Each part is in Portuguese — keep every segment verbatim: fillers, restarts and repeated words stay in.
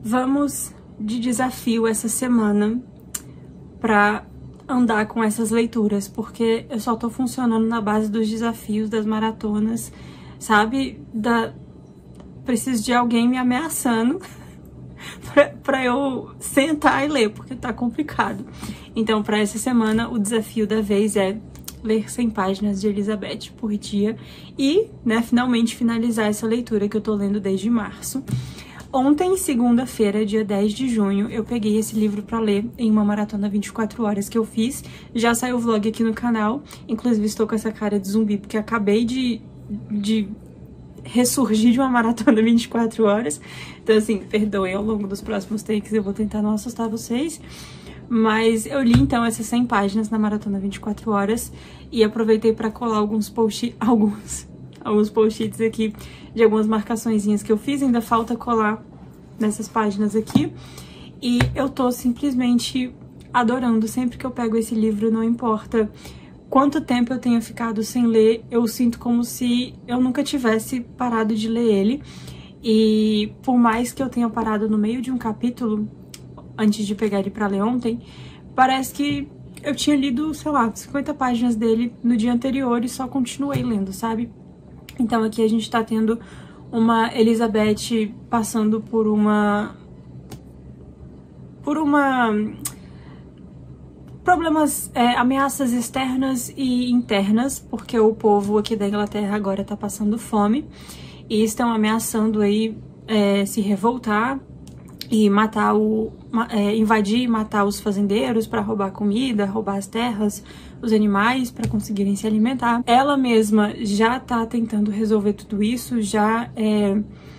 Vamos de desafio essa semana pra andar com essas leituras, porque eu só tô funcionando na base dos desafios, das maratonas, sabe? Da... Preciso de alguém me ameaçando pra, pra eu sentar e ler, porque tá complicado. Então, pra essa semana, o desafio da vez é ler cem páginas de Elizabeth por dia e, né, finalmente finalizar essa leitura que eu tô lendo desde março. Ontem, segunda-feira, dia dez de junho, eu peguei esse livro pra ler em uma maratona vinte e quatro horas que eu fiz. Já saiu o vlog aqui no canal, inclusive estou com essa cara de zumbi porque acabei de, de ressurgir de uma maratona vinte e quatro horas. Então, assim, perdoem, ao longo dos próximos takes eu vou tentar não assustar vocês. Mas eu li, então, essas cem páginas na maratona vinte e quatro horas e aproveitei pra colar alguns post-its, alguns... alguns post-its aqui de algumas marcaçõezinhas que eu fiz, ainda falta colar nessas páginas aqui. E eu tô simplesmente adorando, sempre que eu pego esse livro, não importa quanto tempo eu tenha ficado sem ler, eu sinto como se eu nunca tivesse parado de ler ele. E por mais que eu tenha parado no meio de um capítulo, antes de pegar ele pra ler ontem, parece que eu tinha lido, sei lá, cinquenta páginas dele no dia anterior e só continuei lendo, sabe? Então aqui a gente tá tendo uma Elizabeth passando por uma... por uma... problemas, é, ameaças externas e internas, porque o povo aqui da Inglaterra agora tá passando fome e estão ameaçando aí é, se revoltar e matar o... É, invadir e matar os fazendeiros para roubar comida, roubar as terras, os animais para conseguirem se alimentar. Ela mesma já tá tentando resolver tudo isso, já é,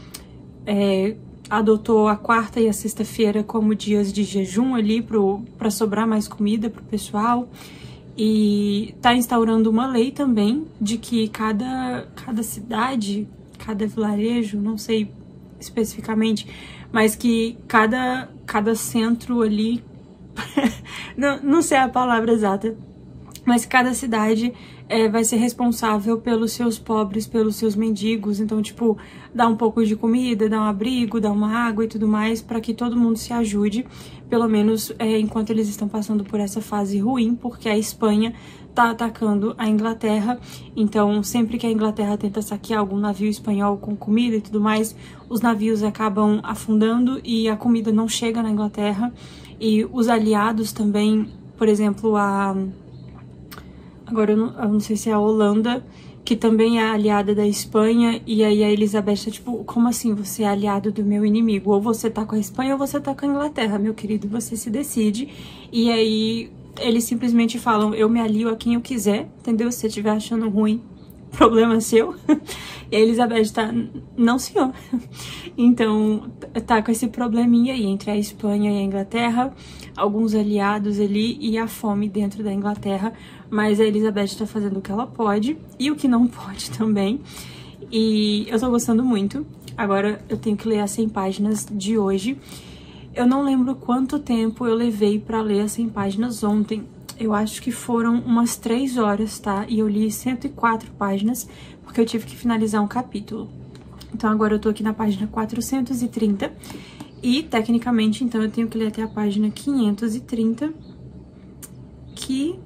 é, adotou a quarta e a sexta-feira como dias de jejum ali para sobrar mais comida pro pessoal. E tá instaurando uma lei também de que cada, cada cidade, cada vilarejo, não sei especificamente, mas que cada, cada centro ali, não, não sei a palavra exata, mas cada cidade é, vai ser responsável pelos seus pobres, pelos seus mendigos. Então, tipo, dá um pouco de comida, dá um abrigo, dá uma água e tudo mais, para que todo mundo se ajude, pelo menos é, enquanto eles estão passando por essa fase ruim, porque a Espanha tá atacando a Inglaterra. Então, sempre que a Inglaterra tenta saquear algum navio espanhol com comida e tudo mais, os navios acabam afundando e a comida não chega na Inglaterra. E os aliados também, por exemplo, a... agora eu não, eu não sei se é a Holanda, que também é aliada da Espanha, e aí a Elizabeth tá tipo, como assim você é aliado do meu inimigo? Ou você tá com a Espanha ou você tá com a Inglaterra, meu querido, você se decide. E aí eles simplesmente falam, eu me alio a quem eu quiser, entendeu? Se você estiver achando ruim, problema seu. E a Elizabeth tá, não senhor. Então tá com esse probleminha aí entre a Espanha e a Inglaterra, alguns aliados ali e a fome dentro da Inglaterra. Mas a Elizabeth tá fazendo o que ela pode e o que não pode também. E eu tô gostando muito. Agora eu tenho que ler as cem páginas de hoje. Eu não lembro quanto tempo eu levei pra ler as cem páginas ontem. Eu acho que foram umas três horas, tá? E eu li cento e quatro páginas, porque eu tive que finalizar um capítulo. Então agora eu tô aqui na página quatrocentos e trinta. E, tecnicamente, então, eu tenho que ler até a página quinhentos e trinta. Que...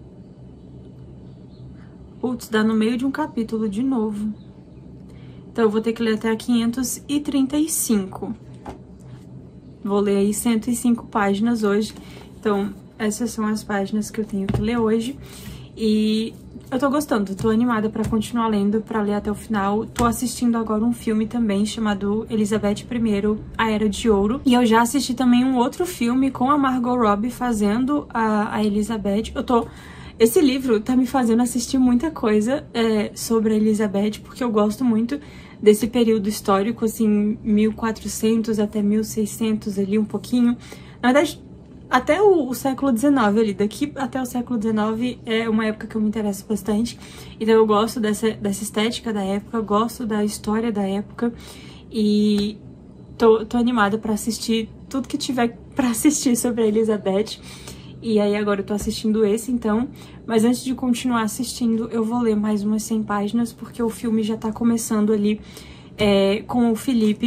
putz, dá no meio de um capítulo de novo. Então eu vou ter que ler até a quinhentos e trinta e cinco. Vou ler aí cento e cinco páginas hoje. Então, essas são as páginas que eu tenho que ler hoje. E eu tô gostando, tô animada pra continuar lendo, pra ler até o final. Tô assistindo agora um filme também chamado Elizabeth primeiro, A Era de Ouro. E eu já assisti também um outro filme com a Margot Robbie fazendo a, a Elizabeth. Eu tô... Esse livro tá me fazendo assistir muita coisa é, sobre a Elizabeth, porque eu gosto muito desse período histórico, assim, mil e quatrocentos até mil e seiscentos ali, um pouquinho. Na verdade, até o, o século dezenove ali, daqui até o século dezenove é uma época que eu me interesso bastante. Então eu gosto dessa, dessa estética da época, gosto da história da época e tô, tô animada pra assistir tudo que tiver pra assistir sobre a Elizabeth. E aí agora eu tô assistindo esse, então. Mas antes de continuar assistindo, eu vou ler mais umas cem páginas, porque o filme já tá começando ali é, com o Felipe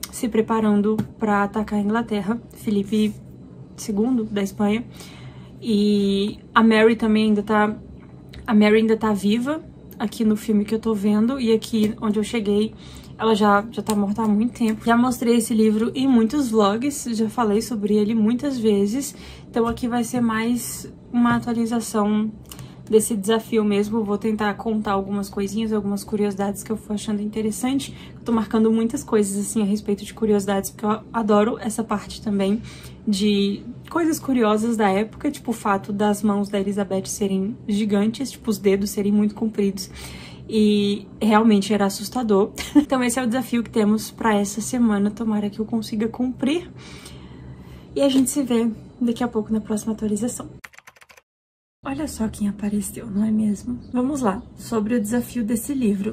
se preparando para atacar a Inglaterra, Felipe segundo da Espanha. E a Mary também ainda tá... A Mary ainda tá viva aqui no filme que eu tô vendo, e aqui onde eu cheguei, ela já, já tá morta há muito tempo. Já mostrei esse livro em muitos vlogs, já falei sobre ele muitas vezes, então aqui vai ser mais uma atualização desse desafio mesmo. Vou tentar contar algumas coisinhas, algumas curiosidades que eu for achando interessante. Eu tô marcando muitas coisas, assim, a respeito de curiosidades, porque eu adoro essa parte também de coisas curiosas da época, tipo o fato das mãos da Elizabeth serem gigantes, tipo os dedos serem muito compridos. E realmente era assustador. Então esse é o desafio que temos pra essa semana. Tomara que eu consiga cumprir. E a gente se vê daqui a pouco na próxima atualização. Olha só quem apareceu, não é mesmo? Vamos lá, sobre o desafio desse livro.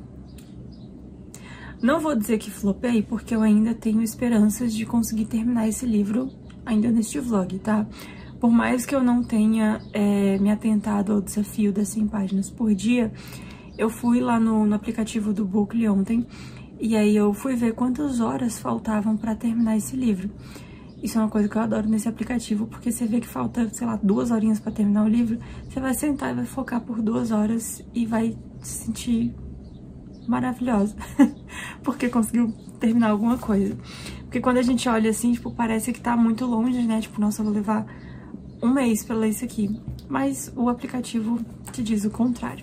Não vou dizer que flopei, porque eu ainda tenho esperanças de conseguir terminar esse livro ainda neste vlog, tá? Por mais que eu não tenha é, me atentado ao desafio das cem páginas por dia, eu fui lá no, no aplicativo do Bookly ontem, e aí eu fui ver quantas horas faltavam para terminar esse livro. Isso é uma coisa que eu adoro nesse aplicativo, porque você vê que falta, sei lá, duas horinhas pra terminar o livro, você vai sentar e vai focar por duas horas e vai se sentir maravilhosa, porque conseguiu terminar alguma coisa. Porque quando a gente olha assim, tipo, parece que tá muito longe, né? Tipo, nossa, eu vou levar um mês pra ler isso aqui. Mas o aplicativo te diz o contrário.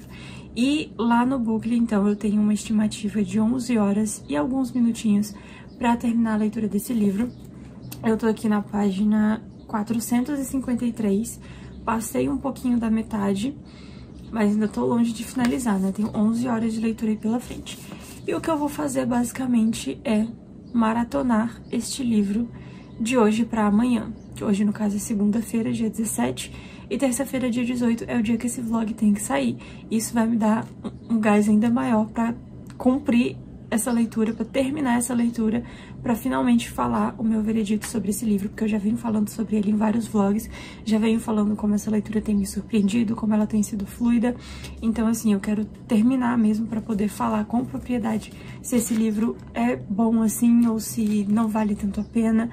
E lá no Bookly, então, eu tenho uma estimativa de onze horas e alguns minutinhos pra terminar a leitura desse livro. Eu tô aqui na página quatrocentos e cinquenta e três, passei um pouquinho da metade, mas ainda tô longe de finalizar, né? Tenho onze horas de leitura aí pela frente. E o que eu vou fazer, basicamente, é maratonar este livro de hoje pra amanhã. Que hoje, no caso, é segunda-feira, dia dezessete, e terça-feira, dia dezoito, é o dia que esse vlog tem que sair. Isso vai me dar um gás ainda maior pra cumprir essa leitura, para terminar essa leitura, para finalmente falar o meu veredito sobre esse livro, porque eu já venho falando sobre ele em vários vlogs, já venho falando como essa leitura tem me surpreendido, como ela tem sido fluida. Então, assim, eu quero terminar mesmo para poder falar com propriedade se esse livro é bom assim ou se não vale tanto a pena.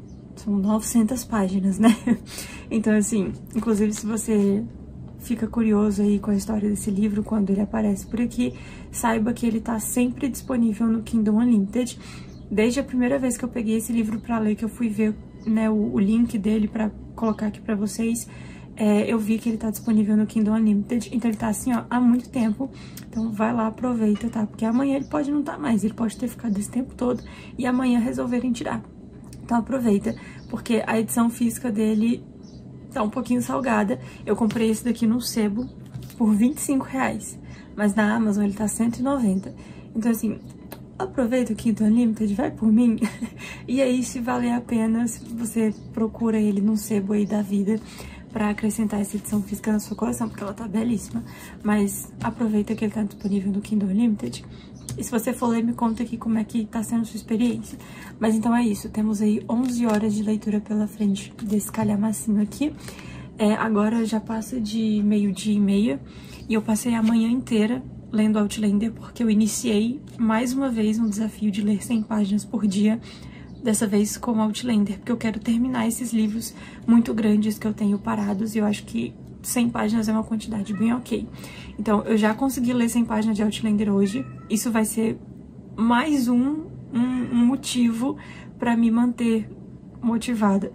São novecentas páginas, né? Então, assim, inclusive se você fica curioso aí com a história desse livro, quando ele aparece por aqui, saiba que ele tá sempre disponível no Kindle Unlimited. Desde a primeira vez que eu peguei esse livro pra ler, que eu fui ver, né, o, o link dele pra colocar aqui pra vocês, é, eu vi que ele tá disponível no Kindle Unlimited. Então ele tá assim, ó, há muito tempo. Então vai lá, aproveita, tá? Porque amanhã ele pode não tá mais, ele pode ter ficado esse tempo todo e amanhã resolverem tirar. Então aproveita, porque a edição física dele tá um pouquinho salgada. Eu comprei esse daqui no Sebo por vinte e cinco reais, mas na Amazon ele tá cento e noventa. Então, assim, aproveita o Kindle Unlimited, vai por mim. E aí, se valer a pena, se você procura ele no Sebo aí da vida pra acrescentar essa edição física na sua coleção, porque ela tá belíssima. Mas aproveita que ele tá disponível no Kindle Unlimited. E se você for ler, me conta aqui como é que tá sendo a sua experiência. Mas então é isso, temos aí onze horas de leitura pela frente desse calhamacinho aqui. É, agora já passa de meio-dia e meia, e eu passei a manhã inteira lendo Outlander, porque eu iniciei mais uma vez um desafio de ler cem páginas por dia, dessa vez com Outlander, porque eu quero terminar esses livros muito grandes que eu tenho parados, e eu acho que cem páginas é uma quantidade bem ok. Então, eu já consegui ler cem páginas de Outlander hoje. Isso vai ser mais um, um, um motivo para me manter motivada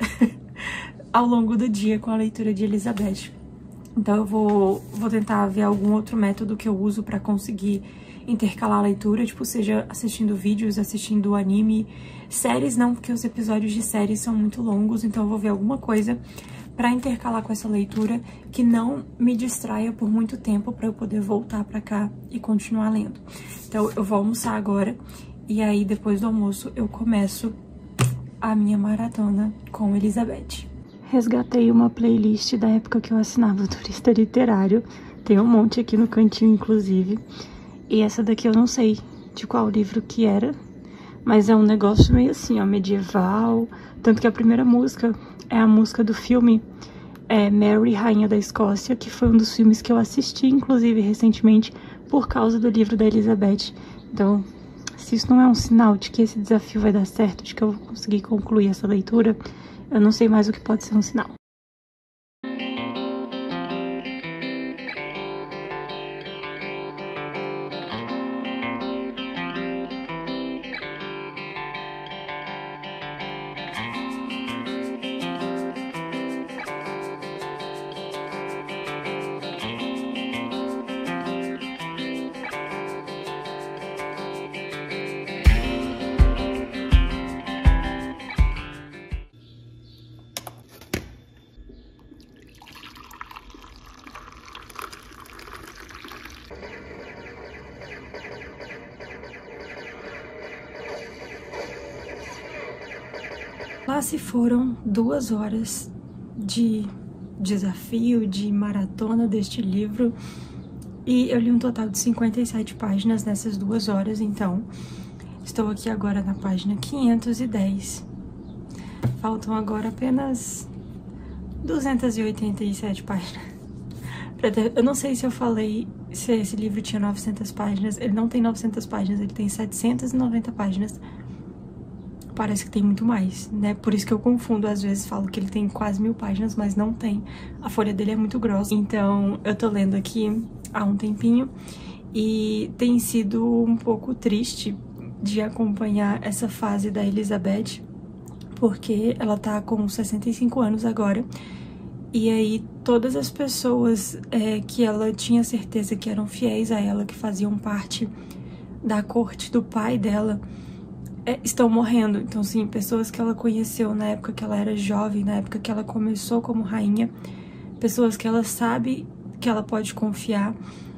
ao longo do dia com a leitura de Elizabeth. Então, eu vou, vou tentar ver algum outro método que eu uso para conseguir intercalar a leitura, tipo, seja assistindo vídeos, assistindo anime, séries não, porque os episódios de séries são muito longos, então eu vou ver alguma coisa para intercalar com essa leitura que não me distraia por muito tempo, para eu poder voltar para cá e continuar lendo. Então eu vou almoçar agora e aí depois do almoço eu começo a minha maratona com Elizabeth. Resgatei uma playlist da época que eu assinava o Turista Literário, tem um monte aqui no cantinho inclusive, e essa daqui eu não sei de qual livro que era, mas é um negócio meio assim, ó, medieval, tanto que a primeira música é a música do filme é Mary, Rainha da Escócia, que foi um dos filmes que eu assisti, inclusive, recentemente, por causa do livro da Elizabeth. Então, Se isso não é um sinal de que esse desafio vai dar certo, de que eu vou conseguir concluir essa leitura, eu não sei mais o que pode ser um sinal. Lá se foram duas horas de desafio, de maratona deste livro, e eu li um total de cinquenta e sete páginas nessas duas horas, então estou aqui agora na página quinhentos e dez. Faltam agora apenas duzentas e oitenta e sete páginas. Eu não sei se eu falei se esse livro tinha novecentas páginas. Ele não tem novecentas páginas, ele tem setecentas e noventa páginas. Parece que tem muito mais, né? Por isso que eu confundo, às vezes falo que ele tem quase mil páginas, mas não tem. A folha dele é muito grossa. Então, eu tô lendo aqui há um tempinho e tem sido um pouco triste de acompanhar essa fase da Elizabeth, porque ela tá com sessenta e cinco anos agora. E aí, todas as pessoas é, que ela tinha certeza que eram fiéis a ela, que faziam parte da corte do pai dela, É, estão morrendo. Então, sim, pessoas que ela conheceu na época que ela era jovem, na época que ela começou como rainha, pessoas que ela sabe que ela pode confiar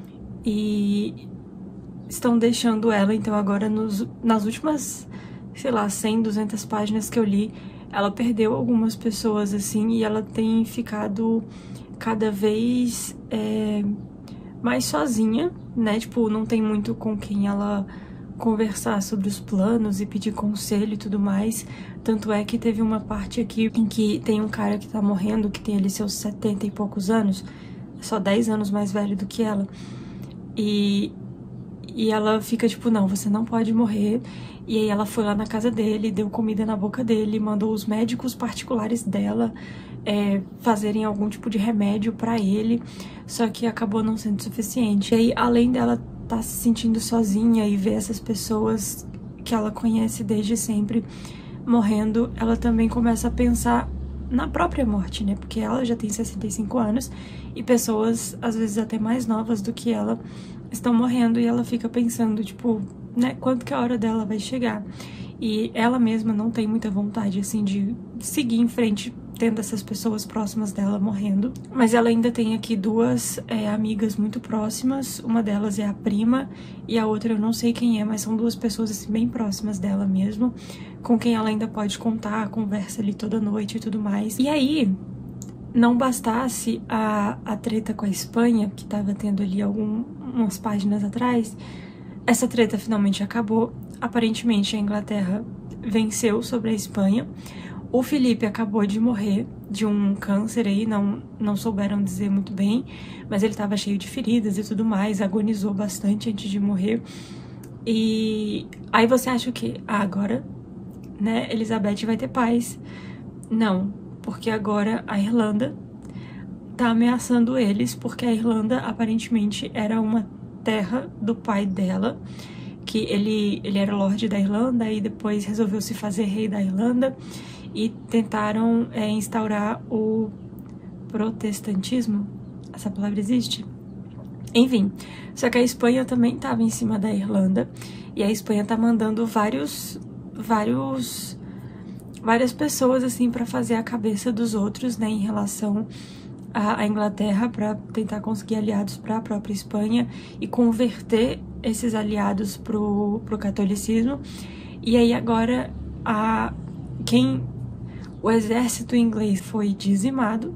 e estão deixando ela. Então, agora, nos, nas últimas, sei lá, cem, duzentas páginas que eu li, ela perdeu algumas pessoas, assim, e ela tem ficado cada vez é, mais sozinha, né? Tipo, não tem muito com quem ela conversar sobre os planos e pedir conselho e tudo mais. Tanto é que teve uma parte aqui em que tem um cara que tá morrendo, que tem ali seus setenta e poucos anos, só dez anos mais velho do que ela, e, e ela fica tipo, não, você não pode morrer. E aí ela foi lá na casa dele, deu comida na boca dele, mandou os médicos particulares dela é, fazerem algum tipo de remédio pra ele, só que acabou não sendo suficiente. E aí, além dela tá se sentindo sozinha e ver essas pessoas que ela conhece desde sempre morrendo, ela também começa a pensar na própria morte, né? Porque ela já tem sessenta e cinco anos e pessoas, às vezes até mais novas do que ela, estão morrendo, e ela fica pensando, tipo, né, quando que a hora dela vai chegar? E ela mesma não tem muita vontade, assim, de seguir em frente tendo essas pessoas próximas dela morrendo. Mas ela ainda tem aqui duas é, amigas muito próximas. Uma delas é a prima e a outra eu não sei quem é, mas são duas pessoas assim bem próximas dela mesmo, com quem ela ainda pode contar, conversa ali toda noite e tudo mais. E aí, não bastasse a, a treta com a Espanha, que tava tendo ali algumas páginas atrás, essa treta finalmente acabou. Aparentemente a Inglaterra venceu sobre a Espanha. O Felipe acabou de morrer de um câncer aí, não, não souberam dizer muito bem, mas ele estava cheio de feridas e tudo mais, agonizou bastante antes de morrer. E aí você acha que ah, agora, né, Elizabeth vai ter paz. Não, porque agora a Irlanda tá ameaçando eles, porque a Irlanda aparentemente era uma terra do pai dela, que ele, ele era Lorde da Irlanda e depois resolveu se fazer rei da Irlanda. E tentaram é, instaurar o protestantismo. Essa palavra existe? Enfim, só que a Espanha também estava em cima da Irlanda. E a Espanha tá mandando vários, vários, várias pessoas assim para fazer a cabeça dos outros, né, em relação à, à Inglaterra, para tentar conseguir aliados para a própria Espanha e converter esses aliados pro, pro catolicismo. E aí agora a quem o exército inglês foi dizimado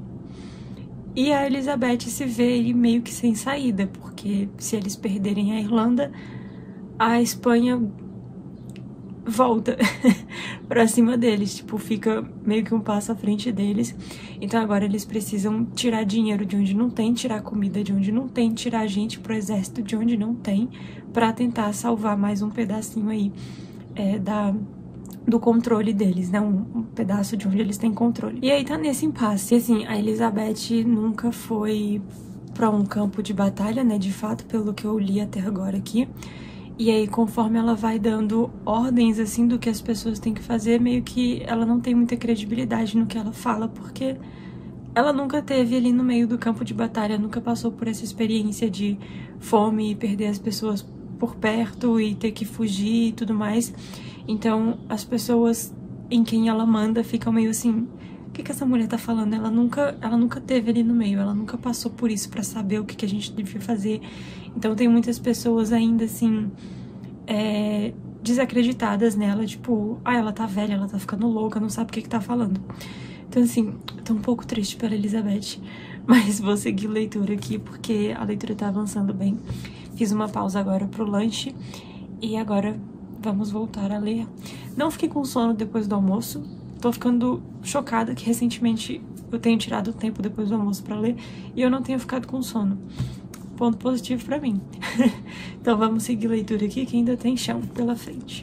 e a Elizabeth se vê aí meio que sem saída, porque se eles perderem a Irlanda, a Espanha volta pra cima deles, tipo, fica meio que um passo à frente deles. Então agora eles precisam tirar dinheiro de onde não tem, tirar comida de onde não tem, tirar gente pro exército de onde não tem, pra tentar salvar mais um pedacinho aí é, da... do controle deles, né? Um, um pedaço de onde eles têm controle. E aí tá nesse impasse. E assim, a Elizabeth nunca foi pra um campo de batalha, né? De fato, pelo que eu li até agora aqui. E aí, conforme ela vai dando ordens, assim, do que as pessoas têm que fazer, meio que ela não tem muita credibilidade no que ela fala, porque ela nunca teve ali no meio do campo de batalha, nunca passou por essa experiência de fome e perder as pessoas por perto e ter que fugir e tudo mais. Então, as pessoas em quem ela manda ficam meio assim, o que que essa mulher tá falando? Ela nunca, ela nunca teve ali no meio, ela nunca passou por isso pra saber o que que a gente devia fazer. Então, tem muitas pessoas ainda assim, é, desacreditadas nela, tipo, ah, ela tá velha, ela tá ficando louca, não sabe o que que tá falando. Então, assim, tô um pouco triste pela Elizabeth, mas vou seguir leitura aqui porque a leitura tá avançando bem. Fiz uma pausa agora pro lanche e agora vamos voltar a ler. Não fiquei com sono depois do almoço. Tô ficando chocada que recentemente eu tenho tirado tempo depois do almoço pra ler e eu não tenho ficado com sono. Ponto positivo pra mim. Então vamos seguir a leitura aqui que ainda tem chão pela frente.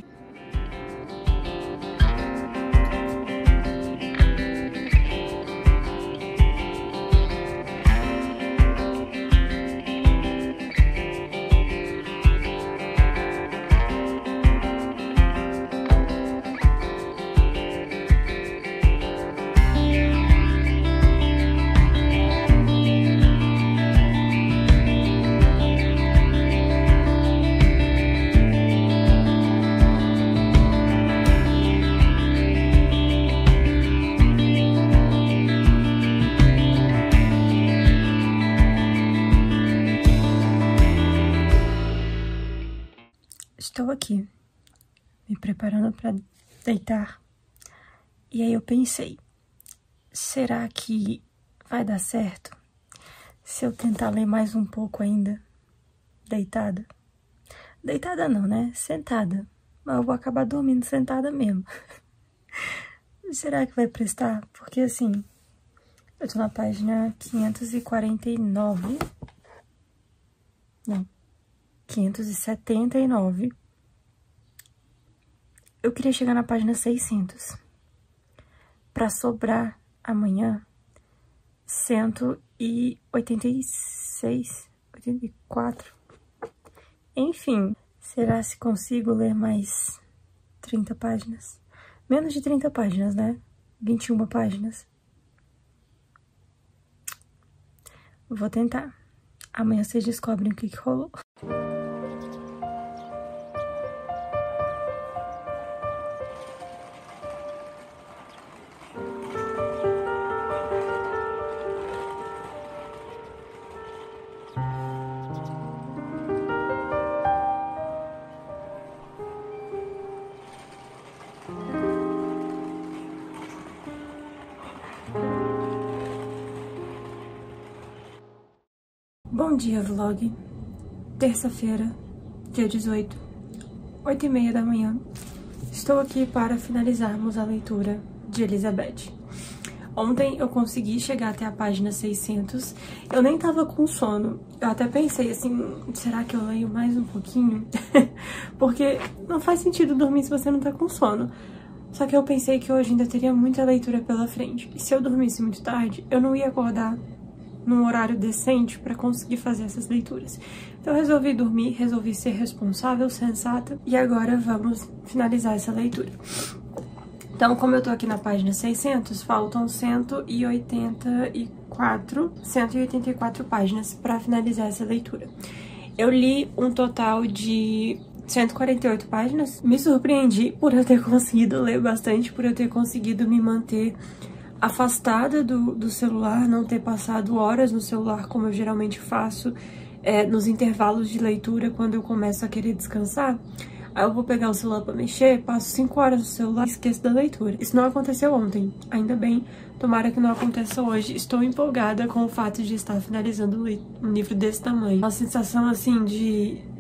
Estou aqui, me preparando para deitar, e aí eu pensei, será que vai dar certo se eu tentar ler mais um pouco ainda, deitada? Deitada não, né? Sentada, mas eu vou acabar dormindo sentada mesmo. Será que vai prestar? Porque assim, eu tô na página quinhentos e quarenta e nove, não, quinhentos e setenta e nove. Eu queria chegar na página seiscentos, para sobrar amanhã cento e oitenta e seis, oitenta e quatro. Enfim, será se consigo ler mais trinta páginas? Menos de trinta páginas, né? vinte e uma páginas. Vou tentar. Amanhã vocês descobrem o que que rolou. Bom dia, vlog. Terça-feira, dia dezoito, oito e meia da manhã. Estou aqui para finalizarmos a leitura de Elizabeth. Ontem eu consegui chegar até a página seiscentos. Eu nem tava com sono. Eu até pensei assim, será que eu leio mais um pouquinho? Porque não faz sentido dormir se você não tá com sono. Só que eu pensei que hoje ainda teria muita leitura pela frente. E se eu dormisse muito tarde, eu não ia acordar num horário decente para conseguir fazer essas leituras. Então eu resolvi dormir, resolvi ser responsável, sensata, e agora vamos finalizar essa leitura. Então, como eu tô aqui na página seiscentos, faltam cento e oitenta e quatro, cento e oitenta e quatro páginas para finalizar essa leitura. Eu li um total de cento e quarenta e oito páginas. Me surpreendi por eu ter conseguido ler bastante, por eu ter conseguido me manter afastada do, do celular, não ter passado horas no celular como eu geralmente faço é, nos intervalos de leitura quando eu começo a querer descansar. Aí eu vou pegar o celular pra mexer, passo cinco horas no celular e esqueço da leitura. Isso não aconteceu ontem, ainda bem, tomara que não aconteça hoje. Estou empolgada com o fato de estar finalizando um livro desse tamanho. Uma sensação assim de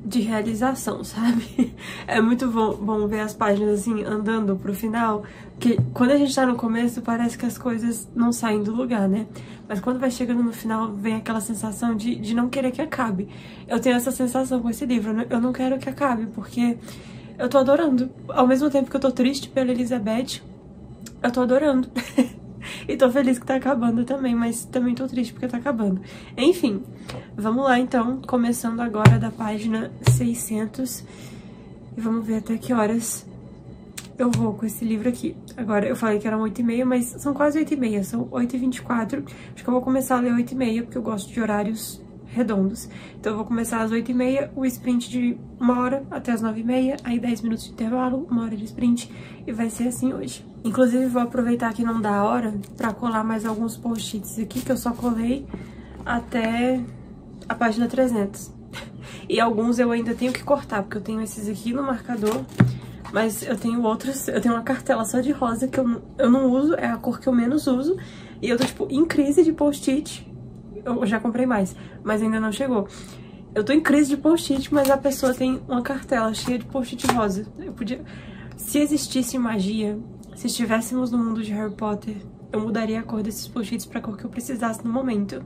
de realização, sabe? É muito bom, bom ver as páginas assim andando pro final, que quando a gente tá no começo parece que as coisas não saem do lugar, né? Mas quando vai chegando no final vem aquela sensação de, de não querer que acabe. Eu tenho essa sensação com esse livro, eu não quero que acabe, porque eu tô adorando. Ao mesmo tempo que eu tô triste pela Elizabeth, eu tô adorando. E tô feliz que tá acabando também, mas também tô triste porque tá acabando. Enfim, vamos lá então, começando agora da página seiscentos. E vamos ver até que horas eu vou com esse livro aqui. Agora, eu falei que eram oito e meia, mas são quase oito e meia, são oito e vinte e quatro. Acho que eu vou começar a ler oito e meia, porque eu gosto de horários redondos. Então eu vou começar às oito e meia, o sprint de uma hora até as nove e meia, aí dez minutos de intervalo, uma hora de sprint, e vai ser assim hoje. Inclusive vou aproveitar que não dá a hora pra colar mais alguns post-its aqui, que eu só colei até a página trezentos. E alguns eu ainda tenho que cortar, porque eu tenho esses aqui no marcador, mas eu tenho outros, eu tenho uma cartela só de rosa que eu, eu não uso, é a cor que eu menos uso, e eu tô tipo em crise de post-it. Eu já comprei mais, mas ainda não chegou. Eu tô em crise de post-it, mas a pessoa tem uma cartela cheia de post-it rosa. Eu podia... Se existisse magia, se estivéssemos no mundo de Harry Potter, eu mudaria a cor desses post-its pra cor que eu precisasse no momento.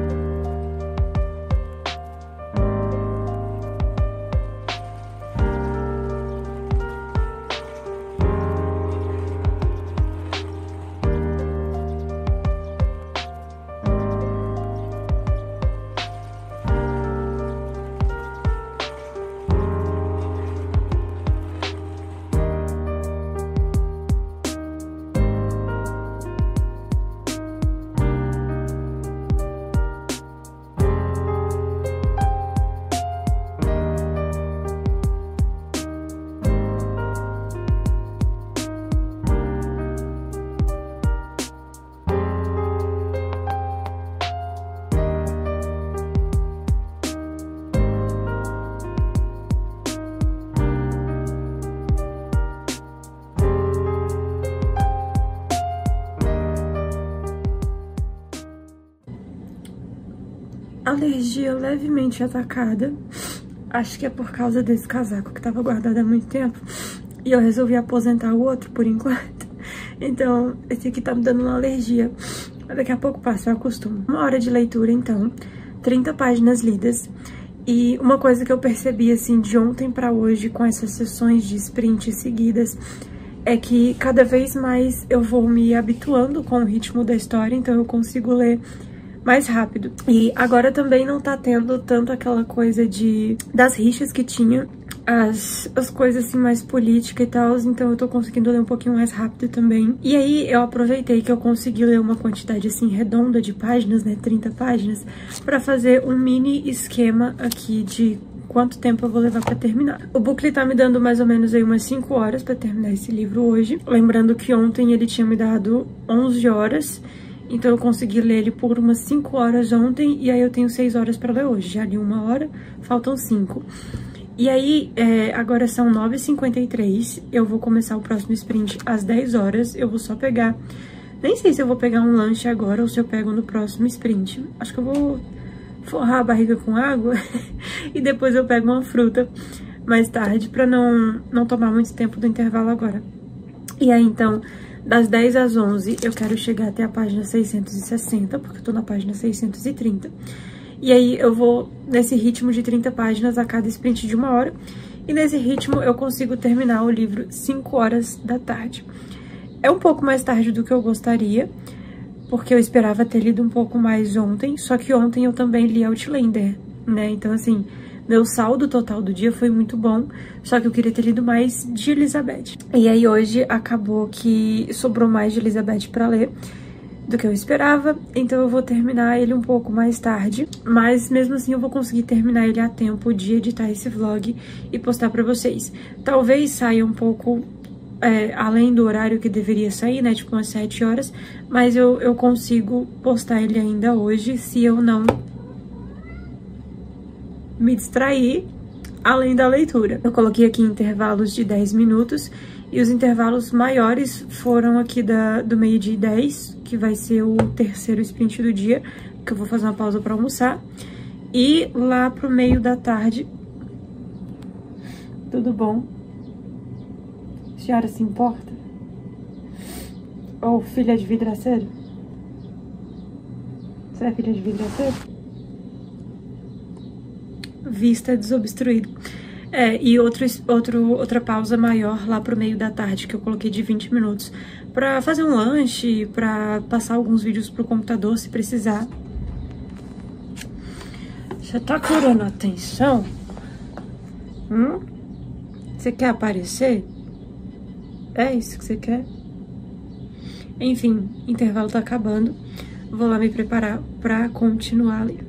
Alergia levemente atacada. Acho que é por causa desse casaco que tava guardado há muito tempo. E eu resolvi aposentar o outro por enquanto. Então, esse aqui tá me dando uma alergia. Daqui a pouco passa, eu acostumo. Uma hora de leitura, então. trinta páginas lidas. E uma coisa que eu percebi, assim, de ontem pra hoje, com essas sessões de sprint seguidas, é que cada vez mais eu vou me habituando com o ritmo da história, então eu consigo ler mais rápido. E agora também não tá tendo tanto aquela coisa de das rixas que tinha, as, as coisas assim mais políticas e tal, então eu tô conseguindo ler um pouquinho mais rápido também. E aí eu aproveitei que eu consegui ler uma quantidade assim redonda de páginas, né, trinta páginas, pra fazer um mini esquema aqui de quanto tempo eu vou levar pra terminar. O Bookly tá me dando mais ou menos aí umas cinco horas pra terminar esse livro hoje. Lembrando que ontem ele tinha me dado onze horas, então eu consegui ler ele por umas cinco horas ontem, e aí eu tenho seis horas pra ler hoje. Já li uma hora, faltam cinco. E aí, é, agora são nove e cinquenta e três, eu vou começar o próximo sprint às dez horas, eu vou só pegar... Nem sei se eu vou pegar um lanche agora ou se eu pego no próximo sprint. Acho que eu vou forrar a barriga com água e depois eu pego uma fruta mais tarde pra não, não tomar muito tempo do intervalo agora. E aí, então... Das dez às onze, eu quero chegar até a página seiscentos e sessenta, porque eu tô na página seiscentos e trinta. E aí eu vou nesse ritmo de trinta páginas a cada sprint de uma hora. E nesse ritmo eu consigo terminar o livro cinco horas da tarde. É um pouco mais tarde do que eu gostaria, porque eu esperava ter lido um pouco mais ontem. Só que ontem eu também li Outlander, né? Então assim... Meu saldo total do dia foi muito bom, só que eu queria ter lido mais de Elizabeth. E aí hoje acabou que sobrou mais de Elizabeth pra ler do que eu esperava, então eu vou terminar ele um pouco mais tarde. Mas mesmo assim eu vou conseguir terminar ele a tempo de editar esse vlog e postar pra vocês. Talvez saia um pouco é, além do horário que deveria sair, né, tipo umas sete horas, mas eu, eu consigo postar ele ainda hoje se eu não... me distrair além da leitura. Eu coloquei aqui intervalos de dez minutos e os intervalos maiores foram aqui da, do meio-dia e dez, que vai ser o terceiro sprint do dia, que eu vou fazer uma pausa para almoçar, e lá pro meio da tarde, Tudo bom? A senhora se importa? Ou filha de vidraceiro? Você é filha de vidraceiro? Vista desobstruída. É, e outro, outro, outra pausa maior lá pro meio da tarde, que eu coloquei de vinte minutos, pra fazer um lanche, pra passar alguns vídeos pro computador, se precisar. Você tá querendo atenção? Hum? Você quer aparecer? É isso que você quer? Enfim, intervalo tá acabando. Vou lá me preparar pra continuar a ler.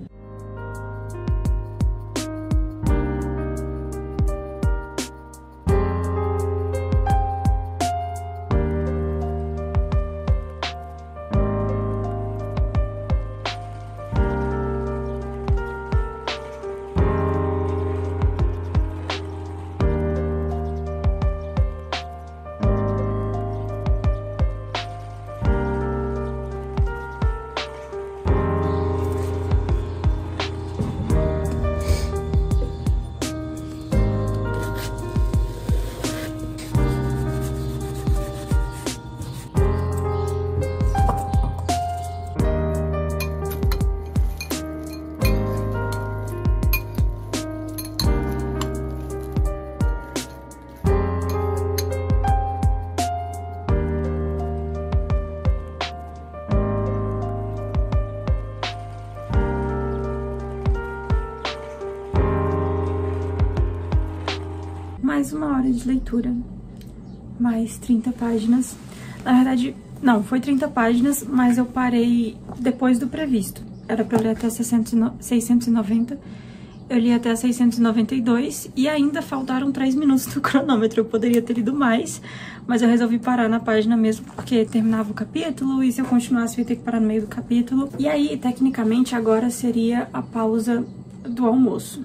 Mais uma hora de leitura, mais trinta páginas. Na verdade, não, foi trinta páginas, mas eu parei depois do previsto. Era pra eu ler até seiscentos e noventa, eu li até seiscentos e noventa e dois e ainda faltaram três minutos no cronômetro. Eu poderia ter lido mais, mas eu resolvi parar na página mesmo porque terminava o capítulo e se eu continuasse eu ia ter que parar no meio do capítulo. E aí, tecnicamente, agora seria a pausa do almoço.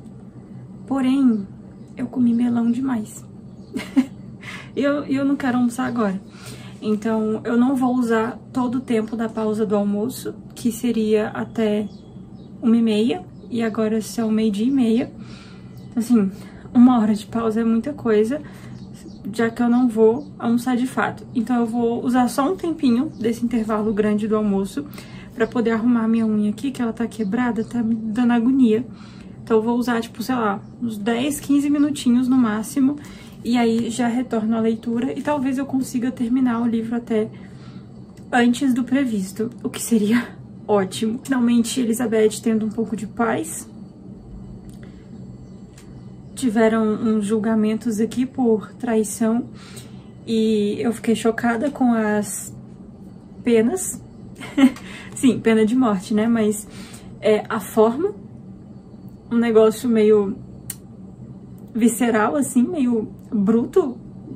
Porém, eu comi melão demais. E eu, eu não quero almoçar agora. Então, eu não vou usar todo o tempo da pausa do almoço, que seria até uma e meia. E agora são meio-dia e meia. Assim, uma hora de pausa é muita coisa, já que eu não vou almoçar de fato. Então, eu vou usar só um tempinho desse intervalo grande do almoço pra poder arrumar minha unha aqui, que ela tá quebrada, tá me dando agonia. Então eu vou usar, tipo, sei lá, uns dez, quinze minutinhos no máximo. E aí já retorno à leitura e talvez eu consiga terminar o livro até antes do previsto, o que seria ótimo. Finalmente, Elizabeth tendo um pouco de paz. Tiveram uns julgamentos aqui por traição e eu fiquei chocada com as penas. Sim, pena de morte, né? Mas é, a forma... um negócio meio visceral, assim, meio bruto.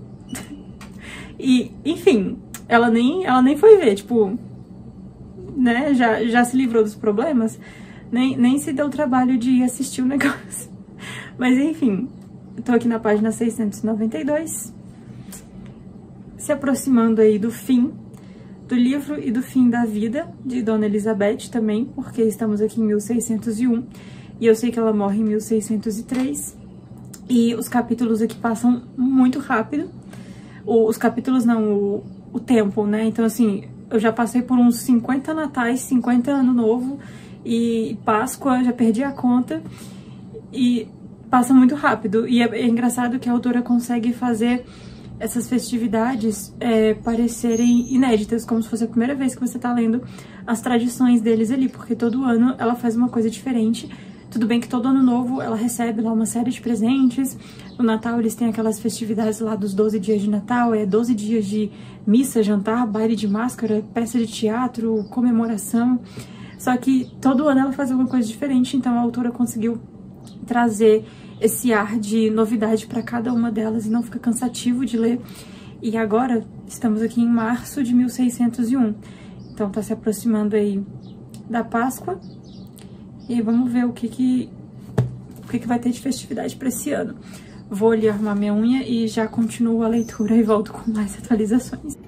E, enfim, ela nem, ela nem foi ver, tipo, né, já, já se livrou dos problemas, nem, nem se deu o trabalho de ir assistir o negócio. Mas, enfim, eu tô aqui na página seiscentos e noventa e dois, se aproximando aí do fim do livro e do fim da vida de Dona Elizabeth também, porque estamos aqui em mil seiscentos e um. E eu sei que ela morre em mil seiscentos e três. E os capítulos aqui passam muito rápido. O, os capítulos não, o, o tempo, né? Então, assim, eu já passei por uns cinquenta natais, cinquenta ano novo e Páscoa, já perdi a conta. E passa muito rápido. E é, é engraçado que a autora consegue fazer essas festividades é, parecerem inéditas, como se fosse a primeira vez que você tá lendo as tradições deles ali, porque todo ano ela faz uma coisa diferente. Tudo bem que todo ano novo ela recebe lá uma série de presentes. No Natal eles têm aquelas festividades lá dos doze dias de Natal, é doze dias de missa, jantar, baile de máscara, peça de teatro, comemoração. Só que todo ano ela faz alguma coisa diferente, então a autora conseguiu trazer esse ar de novidade para cada uma delas e não fica cansativo de ler. E agora estamos aqui em março de mil seiscentos e um, então tá se aproximando aí da Páscoa. E aí vamos ver o que que, o que que vai ter de festividade para esse ano. Vou ali arrumar minha unha e já continuo a leitura e volto com mais atualizações.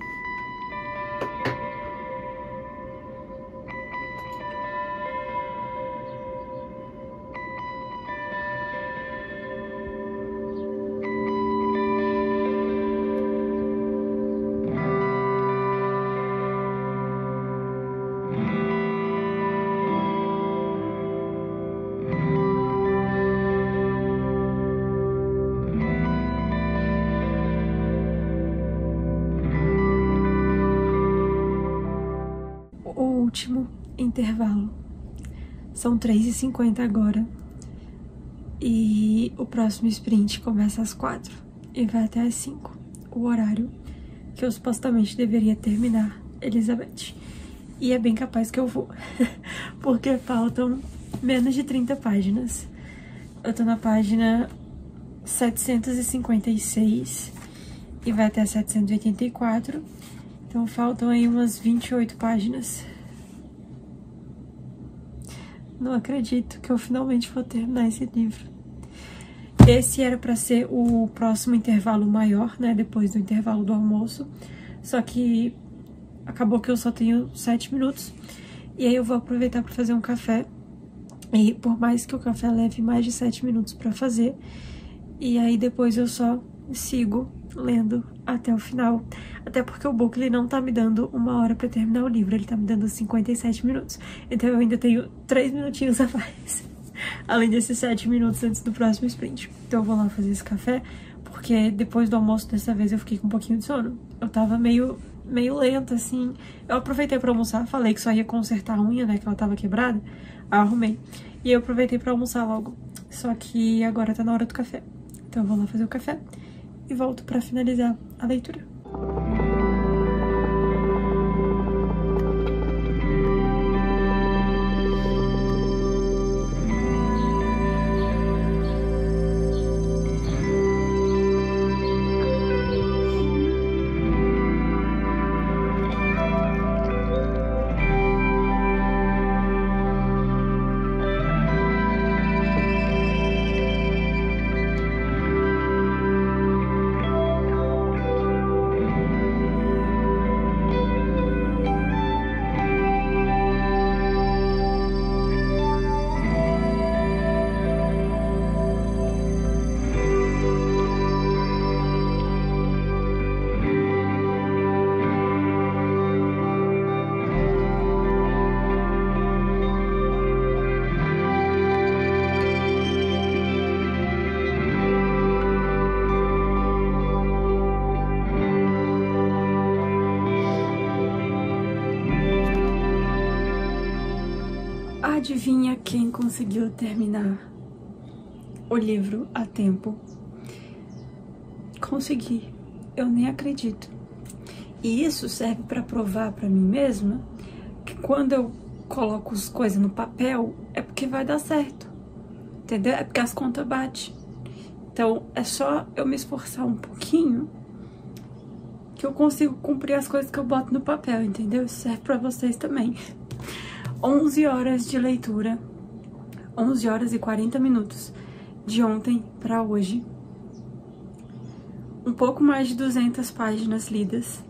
último intervalo. São três e cinquenta agora. E o próximo sprint começa às quatro e vai até às cinco. O horário que eu supostamente deveria terminar, Elizabeth. E é bem capaz que eu vou. Porque faltam menos de trinta páginas. Eu tô na página setecentos e cinquenta e seis e vai até setecentos e oitenta e quatro. Então faltam aí umas vinte e oito páginas. Não acredito que eu finalmente vou terminar esse livro. Esse era pra ser o próximo intervalo maior, né? Depois do intervalo do almoço. Só que acabou que eu só tenho sete minutos. E aí eu vou aproveitar pra fazer um café. E por mais que o café leve mais de sete minutos pra fazer. E aí depois eu só sigo lendo até o final. Até porque o Bookly não tá me dando uma hora pra terminar o livro. Ele tá me dando cinquenta e sete minutos. Então eu ainda tenho três minutinhos a mais. Além desses sete minutos antes do próximo sprint. Então eu vou lá fazer esse café. Porque depois do almoço dessa vez eu fiquei com um pouquinho de sono. Eu tava meio, meio lenta, assim. Eu aproveitei pra almoçar. Falei que só ia consertar a unha, né? Que ela tava quebrada. Aí eu arrumei. E eu aproveitei pra almoçar logo. Só que agora tá na hora do café. Então eu vou lá fazer o café. E volto pra finalizar a leitura. Adivinha quem conseguiu terminar o livro a tempo? Consegui. Eu nem acredito. E isso serve para provar para mim mesma que quando eu coloco as coisas no papel é porque vai dar certo. Entendeu? É porque as contas batem. Então é só eu me esforçar um pouquinho que eu consigo cumprir as coisas que eu boto no papel, entendeu? Isso serve para vocês também. onze horas de leitura, onze horas e quarenta minutos de ontem para hoje, um pouco mais de duzentas páginas lidas.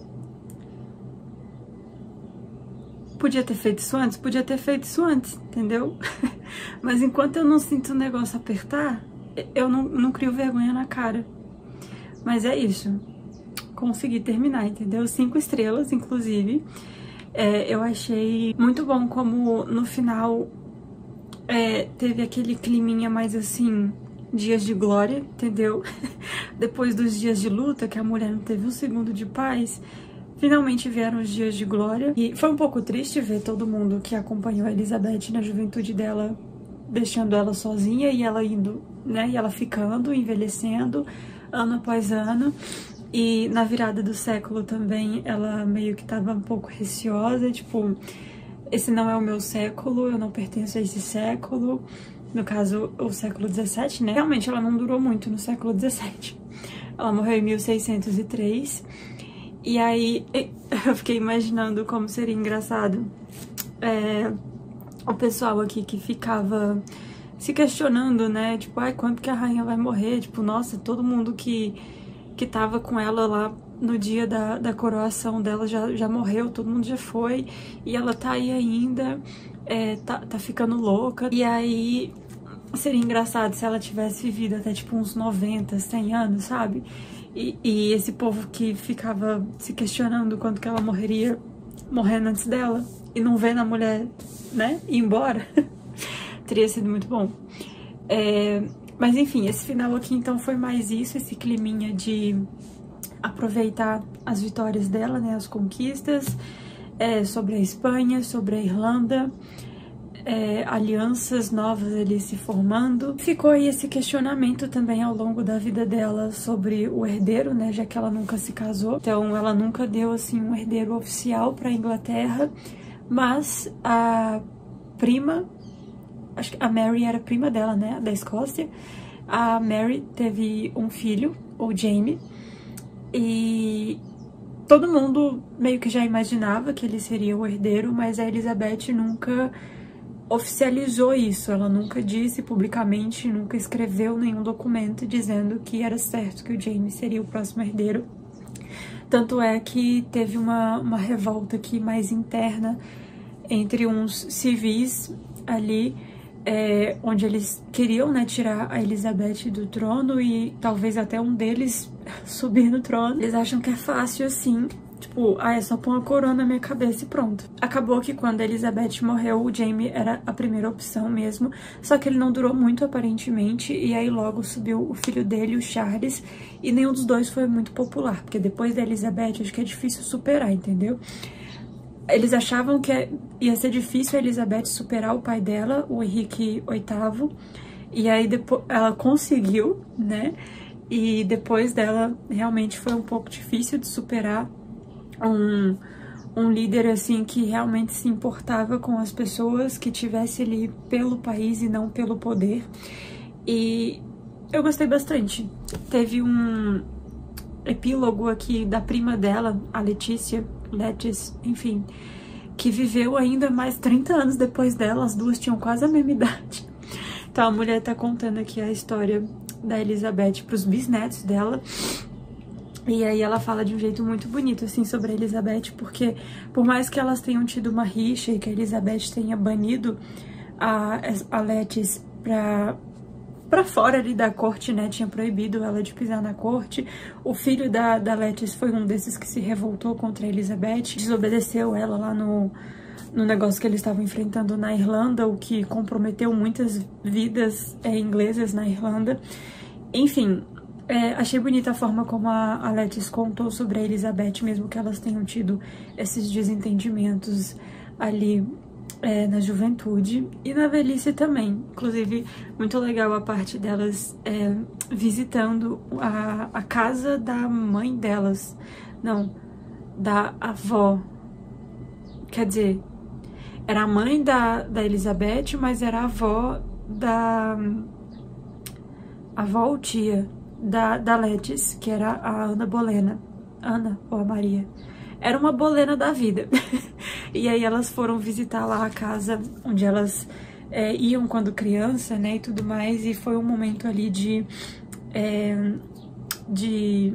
Podia ter feito isso antes? Podia ter feito isso antes, entendeu? Mas enquanto eu não sinto o negócio apertar, eu não, não crio vergonha na cara. Mas é isso, consegui terminar, entendeu? Cinco estrelas, inclusive. É, eu achei muito bom como no final é, teve aquele climinha mais assim, dias de glória, entendeu? Depois dos dias de luta, que a mulher não teve um segundo de paz, finalmente vieram os dias de glória. E foi um pouco triste ver todo mundo que acompanhou a Elizabeth na juventude dela, deixando ela sozinha e ela indo, né? E ela ficando, envelhecendo, ano após ano. E na virada do século também, ela meio que tava um pouco receosa, tipo, esse não é o meu século, eu não pertenço a esse século. No caso, o século dezessete, né? Realmente, ela não durou muito no século dezessete. Ela morreu em mil seiscentos e três. E aí, eu fiquei imaginando como seria engraçado é, o pessoal aqui que ficava se questionando, né? Tipo, ai, quando que a rainha vai morrer? Tipo, nossa, todo mundo que... que tava com ela lá no dia da, da coroação dela já, já morreu, todo mundo já foi, e ela tá aí ainda, é, tá, tá ficando louca. E aí seria engraçado se ela tivesse vivido até tipo uns noventa, cem anos, sabe? E, e esse povo que ficava se questionando quando que ela morreria, morrendo antes dela, e não vendo a mulher, né, ir embora, teria sido muito bom. É... Mas enfim, esse final aqui então foi mais isso, esse climinha de aproveitar as vitórias dela, né, as conquistas. é, sobre a Espanha, sobre a Irlanda, é, alianças novas ali se formando. Ficou aí esse questionamento também ao longo da vida dela sobre o herdeiro, né, já que ela nunca se casou. Então ela nunca deu assim um herdeiro oficial para a Inglaterra, mas a prima, acho que a Mary era prima dela, né, da Escócia. A Mary teve um filho, o Jamie, e todo mundo meio que já imaginava que ele seria o herdeiro, mas a Elizabeth nunca oficializou isso. Ela nunca disse publicamente, nunca escreveu nenhum documento dizendo que era certo que o Jamie seria o próximo herdeiro. Tanto é que teve uma, uma revolta aqui mais interna entre uns civis ali, é, onde eles queriam, né, tirar a Elizabeth do trono e talvez até um deles subir no trono. Eles acham que é fácil assim, tipo, ah, é só pôr uma coroa na minha cabeça e pronto. Acabou que quando a Elizabeth morreu, o Jamie era a primeira opção mesmo, só que ele não durou muito aparentemente, e aí logo subiu o filho dele, o Charles, e nenhum dos dois foi muito popular, porque depois da Elizabeth acho que é difícil superar, entendeu? Eles achavam que ia ser difícil a Elizabeth superar o pai dela, o Henrique oitavo, e aí depois ela conseguiu, né? E depois dela realmente foi um pouco difícil de superar um, um líder assim que realmente se importava com as pessoas, que tivesse ali pelo país e não pelo poder. E eu gostei bastante. Teve um epílogo aqui da prima dela, a Letícia, Letícia, enfim, que viveu ainda mais trinta anos depois dela, as duas tinham quase a mesma idade. Então a mulher tá contando aqui a história da Elizabeth pros bisnetos dela, e aí ela fala de um jeito muito bonito, assim, sobre a Elizabeth, porque por mais que elas tenham tido uma rixa e que a Elizabeth tenha banido a, a Letícia pra... pra fora ali da corte, né, tinha proibido ela de pisar na corte. O filho da, da Letícia foi um desses que se revoltou contra a Elizabeth, desobedeceu ela lá no, no negócio que eles estavam enfrentando na Irlanda, o que comprometeu muitas vidas é, inglesas na Irlanda. Enfim, é, achei bonita a forma como a, a Letícia contou sobre a Elizabeth, mesmo que elas tenham tido esses desentendimentos ali É, na juventude e na velhice também. Inclusive, muito legal a parte delas é, visitando a, a casa da mãe delas. Não, da avó. Quer dizer, era a mãe da, da Elizabeth, mas era a avó da... A avó ou tia da, da Letícia, que era a Ana Bolena. Ana ou a Maria. Era uma Bolena da vida. E aí elas foram visitar lá a casa onde elas é, iam quando criança, né, e tudo mais, e foi um momento ali de, é, de,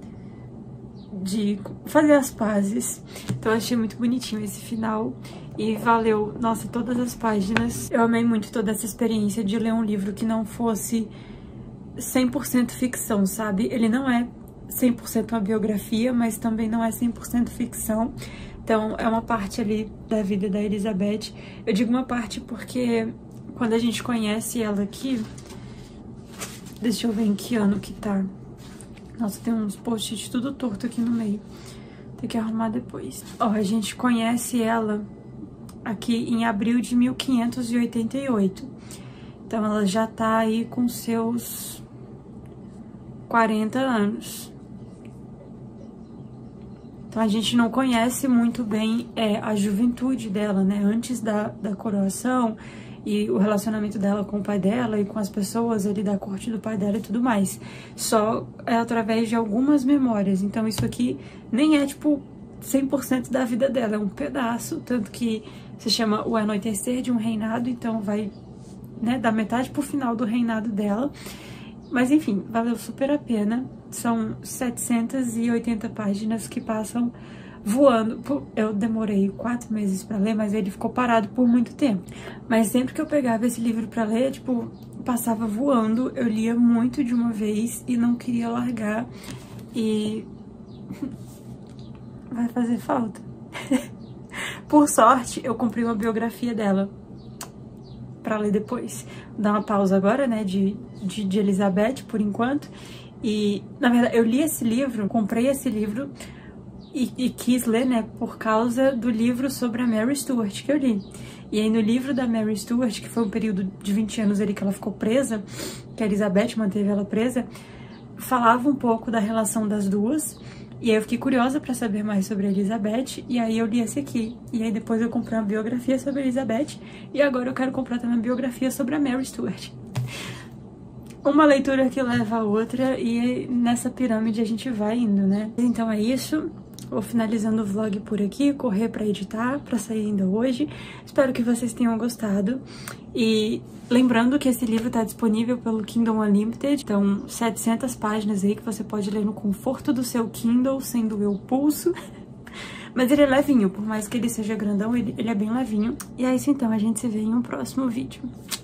de fazer as pazes. Então eu achei muito bonitinho esse final e valeu, nossa, todas as páginas. Eu amei muito toda essa experiência de ler um livro que não fosse cem por cento ficção, sabe? Ele não é cem por cento uma biografia, mas também não é cem por cento ficção. Então, é uma parte ali da vida da Elizabeth. Eu digo uma parte porque quando a gente conhece ela aqui... Deixa eu ver em que ano que tá. Nossa, tem uns post-it tudo torto aqui no meio. Tem que arrumar depois. Ó, a gente conhece ela aqui em abril de mil quinhentos e oitenta e oito. Então, ela já tá aí com seus quarenta anos. Então a gente não conhece muito bem é, a juventude dela, né? Antes da, da coroação e o relacionamento dela com o pai dela e com as pessoas ali da corte do pai dela e tudo mais. Só é através de algumas memórias. Então isso aqui nem é, tipo, cem por cento da vida dela. É um pedaço, tanto que se chama O Anoitecer de um Reinado. Então vai, né, da metade pro final do reinado dela. Mas enfim, valeu super a pena. São setecentas e oitenta páginas que passam voando. Eu demorei quatro meses pra ler, mas ele ficou parado por muito tempo. Mas sempre que eu pegava esse livro pra ler, tipo, passava voando. Eu lia muito de uma vez e não queria largar. E vai fazer falta. Por sorte, eu comprei uma biografia dela pra ler depois. Vou dar uma pausa agora, né, de, de, de Elizabeth, por enquanto. E, na verdade, eu li esse livro, comprei esse livro e, e quis ler, né, por causa do livro sobre a Mary Stuart que eu li. E aí no livro da Mary Stuart, que foi um período de vinte anos ali que ela ficou presa, que a Elizabeth manteve ela presa, falava um pouco da relação das duas. E aí eu fiquei curiosa pra saber mais sobre a Elizabeth, e aí eu li esse aqui. E aí depois eu comprei uma biografia sobre a Elizabeth, e agora eu quero comprar também uma biografia sobre a Mary Stuart. Uma leitura que leva a outra, e nessa pirâmide a gente vai indo, né? Então é isso. Vou finalizando o vlog por aqui, correr pra editar, pra sair ainda hoje. Espero que vocês tenham gostado. E lembrando que esse livro tá disponível pelo Kindle Unlimited. Então, setecentas páginas aí que você pode ler no conforto do seu Kindle, sem doer o pulso. Mas ele é levinho, por mais que ele seja grandão, ele, ele é bem levinho. E é isso então, a gente se vê em um próximo vídeo.